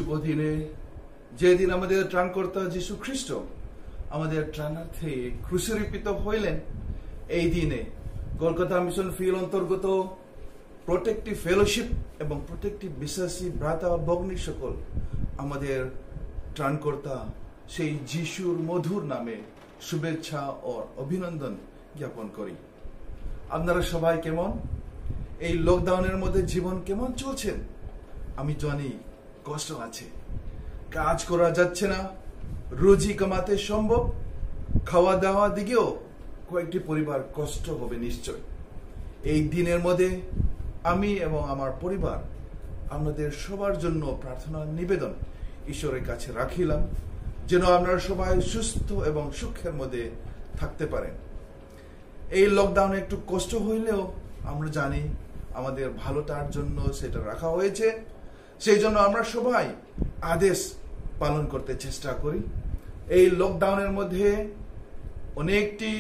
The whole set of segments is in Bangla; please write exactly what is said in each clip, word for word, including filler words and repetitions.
শুভ দিনে, যেদিন আমাদের ত্রাণকর্তা যীশু খ্রিস্ট আমাদের ত্রাণার্থে ক্রুশিরূপিত হইলেন, এই দিনে কলকাতা মিশন ফিল্ড অন্তর্গত প্রত্যেকটি ফেলোশিপ এবং প্রত্যেকটি বিশ্বাসী ভ্রাতা ভগ্নী সকল আমাদের ত্রাণকর্তা সেই যিশুর মধুর নামে শুভেচ্ছা ও অভিনন্দন জ্ঞাপন করি। আপনারা সবাই কেমন? এই লকডাউনের মধ্যে জীবন কেমন চলছেন? আমি জানি কষ্ট আছে, কাজ করা যাচ্ছে না, রুজি কামাতে সম্ভব, খাওয়া দাওয়া দিকেও কয়েকটি পরিবার কষ্ট হবে নিশ্চয়। এই দিনের মধ্যে আমি এবং আমার পরিবার আপনাদের সবার জন্য প্রার্থনা নিবেদন ঈশ্বরের কাছে রাখিলাম, যেন আপনারা সবাই সুস্থ এবং সুখের মধ্যে থাকতে পারেন। এই লকডাউনে একটু কষ্ট হইলেও আমরা জানি আমাদের ভালোটার জন্য সেটা রাখা হয়েছে, সেই জন্য আমরা সবাই আদেশ পালন করতে চেষ্টা করি। এই লকডাউনের মধ্যে অনেকটি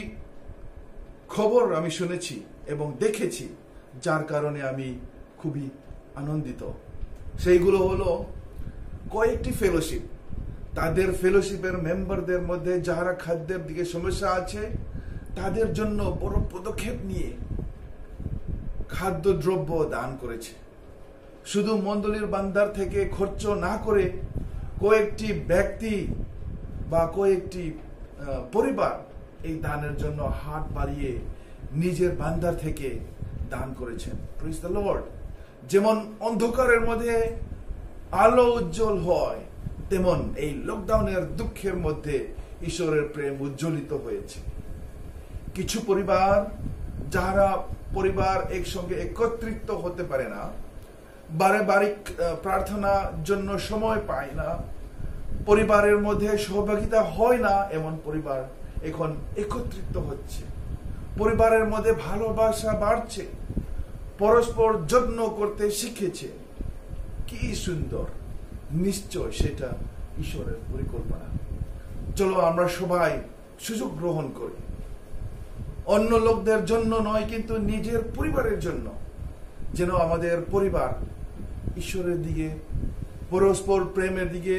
খবর আমি শুনেছি এবং দেখেছি, যার কারণে আমি খুবই আনন্দিত। সেইগুলো হলো কয়েকটি ফেলোশিপ, তাদের ফেলোশিপের মেম্বারদের মধ্যে যারা খাদ্যের দিকে সমস্যা আছে তাদের জন্য বড় পদক্ষেপ নিয়ে খাদ্যদ্রব্য দান করেছে। শুধু মণ্ডলীর বান্দার থেকে খরচ না করে কয়েকটি ব্যক্তি বা কয়েকটি পরিবার এই দানের জন্য হাত বাড়িয়ে নিজের বান্দার থেকে দান করেছেন। Praise the Lord. যেমন অন্ধকারের মধ্যে আলো উজ্জ্বল হয়, তেমন এই লকডাউনের দুঃখের মধ্যে ঈশ্বরের প্রেম উজ্জ্বলিত হয়েছে। কিছু পরিবার যারা পরিবার একসঙ্গে একত্রিত হতে পারে না, পারিবারিক প্রার্থনার জন্য সময় পায় না, পরিবারের মধ্যে সহভাগিতা হয় না, এমন পরিবার এখন একত্রিত হচ্ছে। পরিবারের মধ্যে ভালোবাসা বাড়ছে, পরস্পর যত্ন করতে শিখেছে। কি সুন্দর! নিশ্চয় সেটা ঈশ্বরের পরিকল্পনা। চলো আমরা সবাই সুযোগ গ্রহণ করি, অন্য লোকদের জন্য নয় কিন্তু নিজের পরিবারের জন্য, যেন আমাদের পরিবার ঈশ্বরের দিকে, পরস্পর প্রেমের দিকে,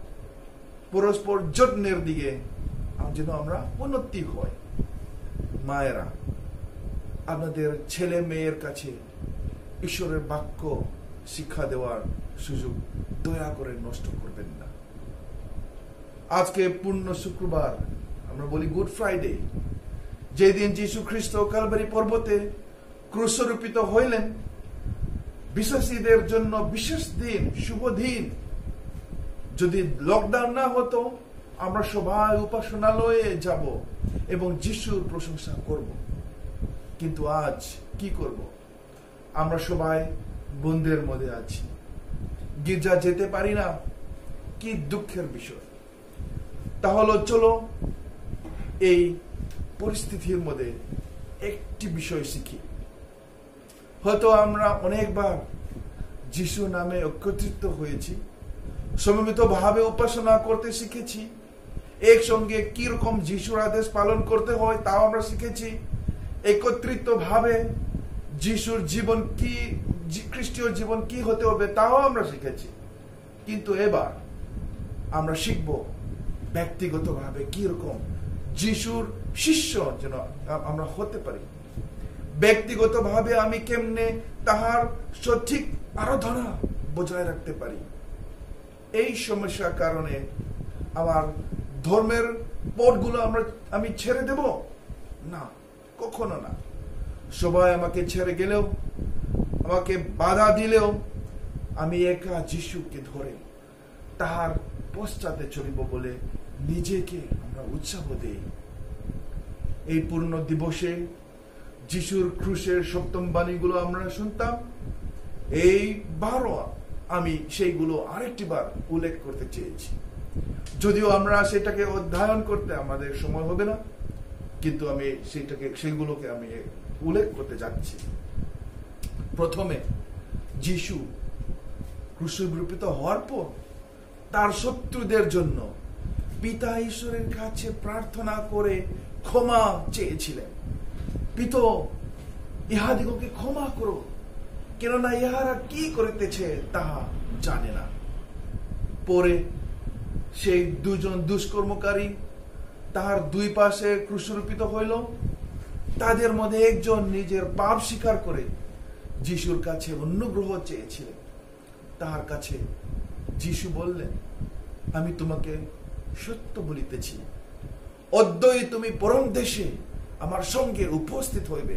পরস্পর যত্নের দিকে যেন আমরা উন্নতি হয়। মায়েরা, আপনাদের ছেলে মেয়ের কাছে ঈশ্বরের বাক্য শিক্ষা দেওয়ার সুযোগ দয়া করে নষ্ট করবেন না। আজকে পূর্ণ শুক্রবার, আমরা বলি গুড ফ্রাইডে, যেদিন যীশু খ্রিস্ট কালভারি পর্বতে ক্রুশরূপিত হইলেন, বিশ্বাসীদের জন্য বিশেষ দিন, শুভ দিন। যদি লকডাউন না হতো, আমরা সবাই উপাসনালয়ে যাব এবং যিশুর প্রশংসা করব। কিন্তু আজ কি করব? আমরা সবাই বন্ধের মধ্যে আছি, গির্জা যেতে পারি না। কি দুঃখের বিষয়! তাহলে চলো এই পরিস্থিতির মধ্যে একটি বিষয় শিখি। হয়তো আমরা অনেকবার যিশু নামে একত্রিত হয়েছি, সমবেত ভাবে উপাসনা করতে শিখেছি, একসঙ্গে কিরকম যিশুর আদেশ পালন করতে হয় তাও আমরা শিখেছি, একত্রিত ভাবে যিশুর জীবন কি, খ্রিস্টীয় জীবন কি হতে হবে তাও আমরা শিখেছি। কিন্তু এবার আমরা শিখব ব্যক্তিগতভাবে কিরকম যিশুর শিষ্য যেন আমরা হতে পারি। ব্যক্তিগতভাবে আমি কেমনে তাহার সঠিক আরাধনা বজায় রাখতে পারি। এই সমস্যার কারণে আমার ধর্মের পথগুলো আমরা আমি ছেড়ে দেব না, কখনো না। সবাই আমাকে ছেড়ে গেলেও, আমাকে বাধা দিলেও আমি একা যিশুকে ধরে তাহার পশ্চাতে চলিব বলে নিজেকে আমরা উৎসাহ দেই। এই পূর্ণ দিবসে যিশুর ক্রুশের সপ্তম বাণীগুলো আমরা শুনতাম, এই বারো আমি সেইগুলো আরেকটি বার উল্লেখ করতে চেয়েছি। যদিও আমরা সেটাকে অধ্যয়ন করতে আমাদের সময় হবে না, কিন্তু আমি সেটাকে সেগুলোকে আমি উল্লেখ করতে যাচ্ছি। প্রথমে যিশু ক্রুশরূপিত হওয়ার পর তার শত্রুদের জন্য পিতা ঈশ্বরের কাছে প্রার্থনা করে ক্ষমা চেয়েছিলেন। পিতা, ইহাদিগকে ক্ষমা করো, কেননা ইহারা কি করিতেছে তাহা জানে না। পরে সেই দুজন দুষ্কর্মকারী তাহার দুই পাশে ক্রুশারোপিত হইল। তাদের মধ্যে একজন নিজের পাপ স্বীকার করে যিশুর কাছে অনুগ্রহ চেয়েছিলেন। তাহার কাছে যিশু বললেন, আমি তোমাকে সত্য বলিতেছি, অদ্যই তুমি পরম দেশে আমার সঙ্গে উপস্থিত হইবে।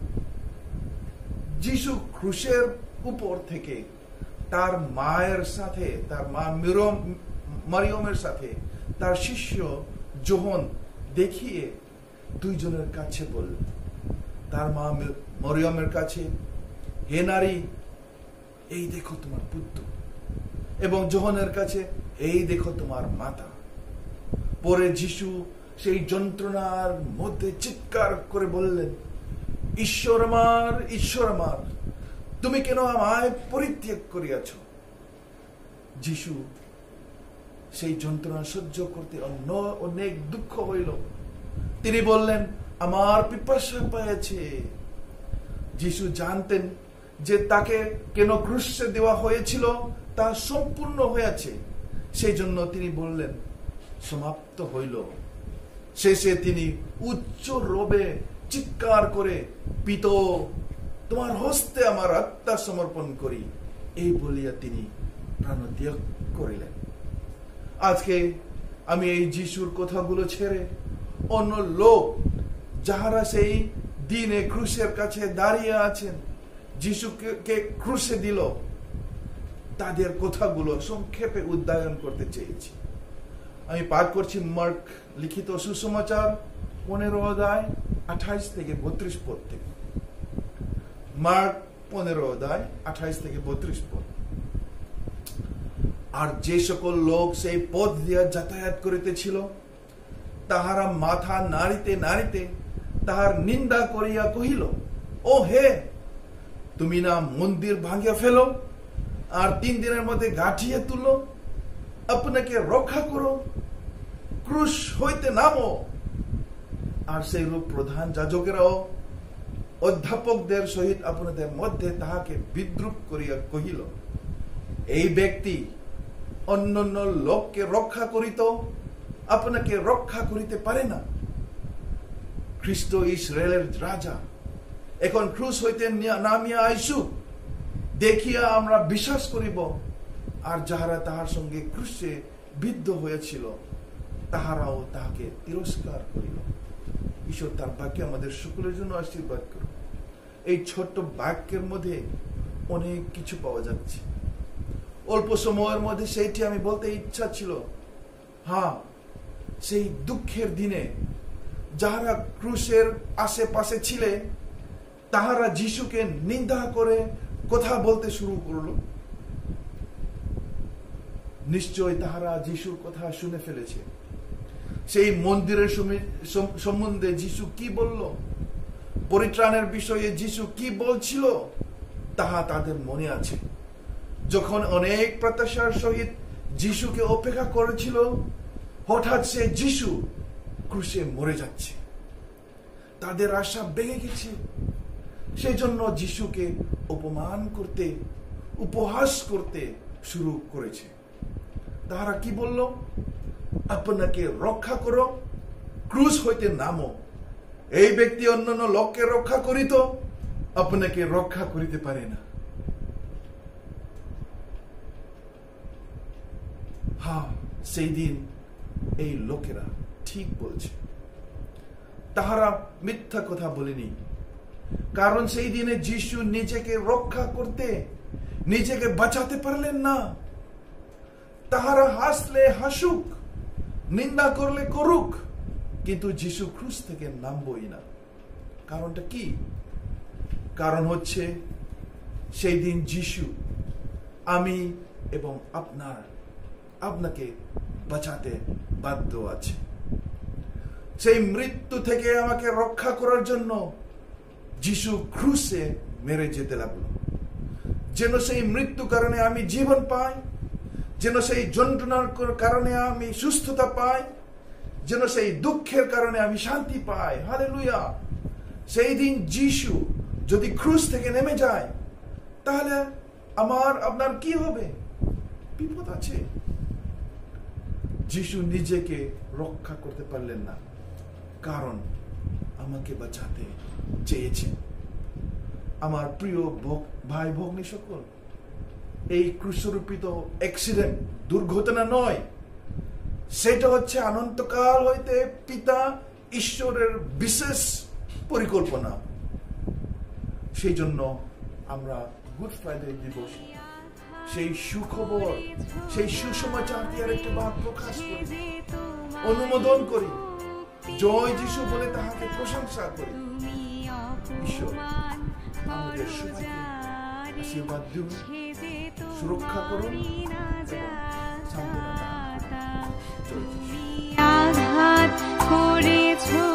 যিশু ক্রুশের উপর থেকে তার মায়ের সাথে, তার মা মারিয়মের সাথে তার শিষ্য যোহন দেখিয়ে দুইজনের কাছে বললেন, তার মা মরিয়মের কাছে, হে নারী, এই দেখো তোমার পুত্র, এবং যোহনের কাছে, এই দেখো তোমার মাতা। পরে যিশু সেই যন্ত্রণার মধ্যে চিৎকার করে বললেন, ঈশ্বর আমার, ঈশ্বর আমার, তুমি কেন আমায় পরিত্যাগ করিয়াছ? যিশু সেই যন্ত্রণা সহ্য করতে অন্য অনেক দুঃখ হইল। তিনি বললেন, আমার পিপাসা পেয়েছে। যিশু জানতেন যে তাকে কেন ক্রুশে দেওয়া হয়েছিল তা সম্পূর্ণ হয়েছে, সেই জন্য তিনি বললেন, সমাপ্ত হইল। শেষে তিনি উচ্চ রবে চিৎকার করে, পিতা, তোমার হস্তে আমার আত্মা সমর্পণ করি, এই বলিয়া তিনি প্রাণত্যাগ করিলেন। আজকে আমি এই যিশুর কথাগুলো ছেড়ে অন্য লোক যাহারা সেই দিনে ক্রুশের কাছে দাঁড়িয়ে আছেন, যিশুকে ক্রুশে দিল, তাদের কথাগুলো সংক্ষেপে উদ্যায়ন করতে চেয়েছি। আমি পাঠ করছি মার্ক লিখিত সুসমাচার পনেরো অধ্যায় আঠাইশ থেকে বত্রিশ পদ থেকে। মার্ক পনেরো অধ্যায় আঠাইশ থেকে বত্রিশ পদ। আর যে সকল লোক সেই পথ দিয়া যাতায়াত করিতেছিল, তাহারা মাথা নাড়িতে নাড়িতে তাহার নিন্দা করিয়া কহিল, ও হে, তুমি না মন্দির ভাঙিয়া ফেলো আর তিন দিনের মধ্যে গাঁঠিয়ে তুলো, আপনাকে রক্ষা করো, ক্রুশ হইতে নামো। আর সেই রূপ প্রধান যাজকেরাও অধ্যাপকদের সহিত আপনাদের মধ্যে তাহাকে বিদ্রুপ করিয়া কহিল, এই ব্যক্তি অন্যান্য লোককে রক্ষা করিত, আপনাকে রক্ষা করিতে পারে না। খ্রিস্ট ইসরায়েলের রাজা এখন ক্রুশ হইতে নামিয়া আইসুক, দেখিয়া আমরা বিশ্বাস করিব। আর যাহারা তাহার সঙ্গে ক্রুশে বিদ্ধ হয়েছিল, তাহারাও তাহাকে তিরস্কার করিল। ঈশ্বর তার বাক্যে আমাদের সকলের জন্য আশীর্বাদ করুন। এই ছোট্ট বাক্যের মধ্যে অনেক কিছু পাওয়া যাচ্ছে। অল্প সময়ের মধ্যে সেইটি আমি বলতে ইচ্ছা ছিল। হ্যাঁ, সেই দুঃখের দিনে যাহারা ক্রুশের আশেপাশে ছিলেন, তাহারা যিশুকে নিন্দা করে কথা বলতে শুরু করল। নিশ্চয় তাহারা যিশুর কথা শুনে ফেলেছে। সেই মন্দিরের সম্বন্ধে যিশু কি বলল, পরিত্রাণের বিষয়ে যিশু কি বলছিল, তাহা তাদের মনে আছে। যখন অনেক প্রত্যাশার সহিত যিশুকে অপেক্ষা করেছিল, হঠাৎ সে যিশু ক্রুশে মরে যাচ্ছে। তাদের আশা ভেঙে গেছে। সেই জন্য যিশুকে অপমান করতে, উপহাস করতে শুরু করেছে। তাহারা কি বলল? আপনাকে রক্ষা করো, ক্রুশ হইতে নামো। এই ব্যক্তি অন্যান্য লোককে রক্ষা করিত, আপনাকে রক্ষা করিতে পারে না। হ্যাঁ, সেই দিন এই লোকেরা ঠিক বলছে। তাহারা মিথ্যা কথা বলেনি, কারণ সেই দিনে যিশু নিজেকে রক্ষা করতে, নিজেকে বাঁচাতে পারলেন না। তাহারা হাসলে হাসুক, নিন্দা করলে করুক, কিন্তু যিশু ক্রুশ থেকে নামবই না। কারণটা কি? কারণ হচ্ছে সেই দিন যিশু আমি এবং আপনার আপনাকে বাঁচাতে বাধ্য আছে। সেই মৃত্যু থেকে আমাকে রক্ষা করার জন্য যিশু ক্রুশে মেরে যেতে লাগলো, যেন সেই মৃত্যু কারণে আমি জীবন পাই, যেন সেই যন্ত্রণার কারণে আমি সুস্থতা পাই, যেন সেই দুঃখের কারণে আমি শান্তি পাই। হালেলুয়া! সেই দিন যিশু যদি ক্রুশ থেকে নেমে যায়, তাহলে আমার আপনার কি হবে? বিপদ আছে। যিশু নিজেকে রক্ষা করতে পারলেন না, কারণ আমাকে বাঁচাতে চেয়েছেন। আমার প্রিয় ভাই ভগ্নী সকল, এই ক্রুশরূপিত অ্যাক্সিডেন্ট দুর্ঘটনা নয়, সেটা হচ্ছে অনন্তকাল হইতে পিতা ঈশ্বরের বিশেষ পরিকল্পনা। সেই জন্য আমরা গুড ফ্রাইডে দিবস সেই সুখবর, সেই সুসমাচার দিয়ে আরেকটা বাদ প্রকাশ করি, অনুমোদন করি, জয় যিশু বলে তাহাকে প্রশংসা করি। ঈশ্বর আমাদের সবাইকে আশীর্বাদ দিন, সুরক্ষা করুন, সান্ত্বনা দান। জয় যিশু।